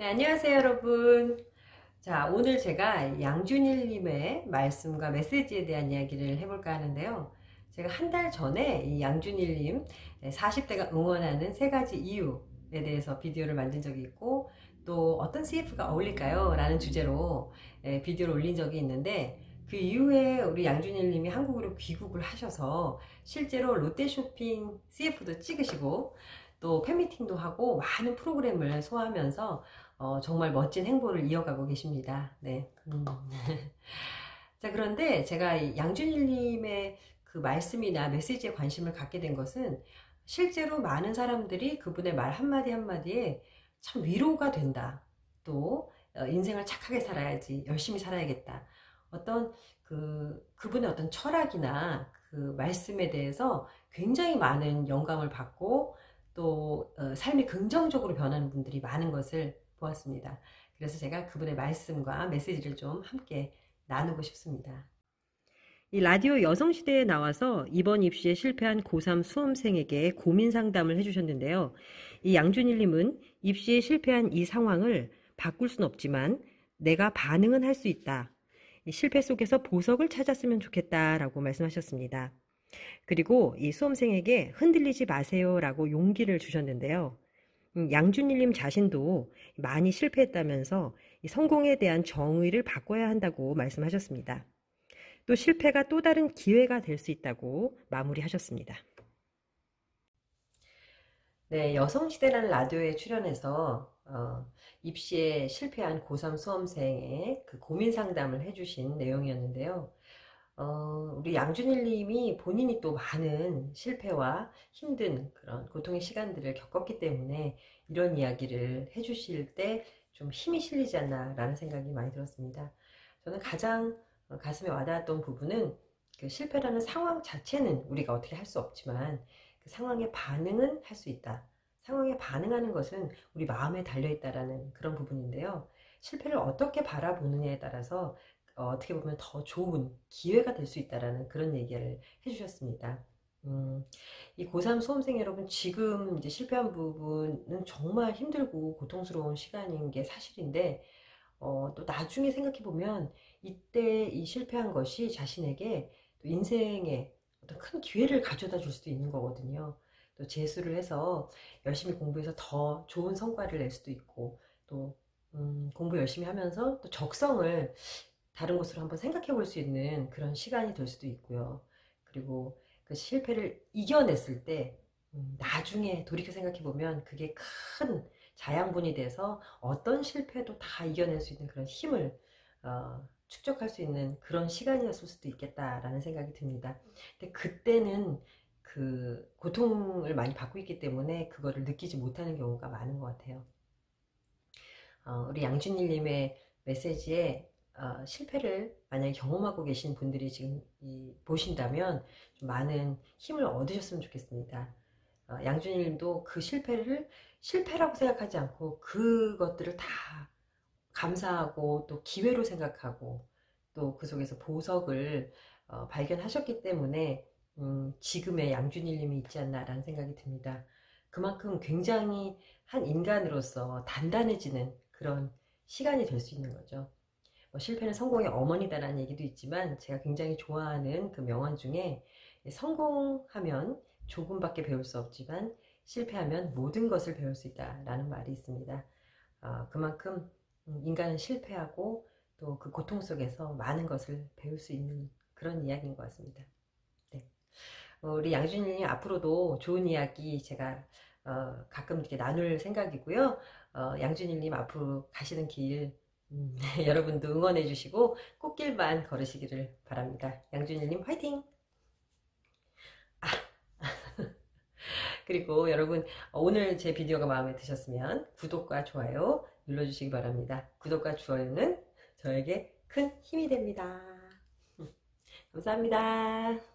네, 안녕하세요, 여러분. 자, 오늘 제가 양준일님의 말씀과 메시지에 대한 이야기를 해볼까 하는데요. 제가 한 달 전에 이 양준일님 40대가 응원하는 3가지 이유에 대해서 비디오를 만든 적이 있고, 또 어떤 CF가 어울릴까요? 라는 주제로 비디오를 올린 적이 있는데, 그 이후에 우리 양준일님이 한국으로 귀국을 하셔서 실제로 롯데쇼핑 CF도 찍으시고, 또 팬미팅도 하고 많은 프로그램을 소화하면서 정말 멋진 행보를 이어가고 계십니다. 네. 자, 그런데 제가 이 양준일님의 그 말씀이나 메시지에 관심을 갖게 된 것은 실제로 많은 사람들이 그분의 말 한마디 한마디에 참 위로가 된다. 또 인생을 착하게 살아야지, 열심히 살아야겠다. 어떤 그분의 어떤 철학이나 그 말씀에 대해서 굉장히 많은 영감을 받고 또 삶이 긍정적으로 변하는 분들이 많은 것을 보았습니다. 그래서 제가 그분의 말씀과 메시지를 좀 함께 나누고 싶습니다. 이 라디오 여성시대에 나와서 이번 입시에 실패한 고3 수험생에게 고민 상담을 해주셨는데요. 이 양준일님은 입시에 실패한 이 상황을 바꿀 순 없지만 내가 반응은 할 수 있다. 이 실패 속에서 보석을 찾았으면 좋겠다라고 말씀하셨습니다. 그리고 이 수험생에게 흔들리지 마세요 라고 용기를 주셨는데요. 양준일님 자신도 많이 실패했다면서 성공에 대한 정의를 바꿔야 한다고 말씀하셨습니다. 또 실패가 또 다른 기회가 될 수 있다고 마무리하셨습니다. 네, 여성시대라는 라디오에 출연해서 입시에 실패한 고3 수험생의 그 고민 상담을 해주신 내용이었는데요. 우리 양준일님이 본인이 또 많은 실패와 힘든 그런 고통의 시간들을 겪었기 때문에 이런 이야기를 해주실 때 좀 힘이 실리지 않나 라는 생각이 많이 들었습니다. 저는 가장 가슴에 와닿았던 부분은 그 실패라는 상황 자체는 우리가 어떻게 할 수 없지만 그 상황에 반응은 할 수 있다. 상황에 반응하는 것은 우리 마음에 달려있다라는 그런 부분인데요. 실패를 어떻게 바라보느냐에 따라서 어떻게 보면 더 좋은 기회가 될 수 있다라는 그런 얘기를 해주셨습니다. 이 고3 수험생 여러분, 지금 이제 실패한 부분은 정말 힘들고 고통스러운 시간인 게 사실인데, 또 나중에 생각해보면 이때 이 실패한 것이 자신에게 또 인생에 어떤 큰 기회를 가져다 줄 수도 있는 거거든요. 또 재수를 해서 열심히 공부해서 더 좋은 성과를 낼 수도 있고, 또 공부 열심히 하면서 또 적성을 다른 곳으로 한번 생각해 볼 수 있는 그런 시간이 될 수도 있고요. 그리고 그 실패를 이겨냈을 때 나중에 돌이켜 생각해 보면 그게 큰 자양분이 돼서 어떤 실패도 다 이겨낼 수 있는 그런 힘을 축적할 수 있는 그런 시간이었을 수도 있겠다라는 생각이 듭니다. 근데 그때는 그 고통을 많이 받고 있기 때문에 그거를 느끼지 못하는 경우가 많은 것 같아요. 우리 양준일님의 메시지에 실패를 만약에 경험하고 계신 분들이 지금 보신다면 좀 많은 힘을 얻으셨으면 좋겠습니다. 양준일님도 그 실패를 실패라고 생각하지 않고 그것들을 다 감사하고 또 기회로 생각하고 또 그 속에서 보석을 발견하셨기 때문에 지금의 양준일님이 있지 않나라는 생각이 듭니다. 그만큼 굉장히 한 인간으로서 단단해지는 그런 시간이 될 수 있는 거죠. 실패는 성공의 어머니다라는 얘기도 있지만 제가 굉장히 좋아하는 그 명언 중에 성공하면 조금밖에 배울 수 없지만 실패하면 모든 것을 배울 수 있다라는 말이 있습니다. 그만큼 인간은 실패하고 또 그 고통 속에서 많은 것을 배울 수 있는 그런 이야기인 것 같습니다. 네. 우리 양준일님 앞으로도 좋은 이야기 제가 가끔 이렇게 나눌 생각이고요. 양준일님 앞으로 가시는 길 여러분도 응원해 주시고 꽃길만 걸으시기를 바랍니다. 양준일님 화이팅! 그리고 여러분, 오늘 제 비디오가 마음에 드셨으면 구독과 좋아요 눌러주시기 바랍니다. 구독과 좋아요는 저에게 큰 힘이 됩니다. 감사합니다.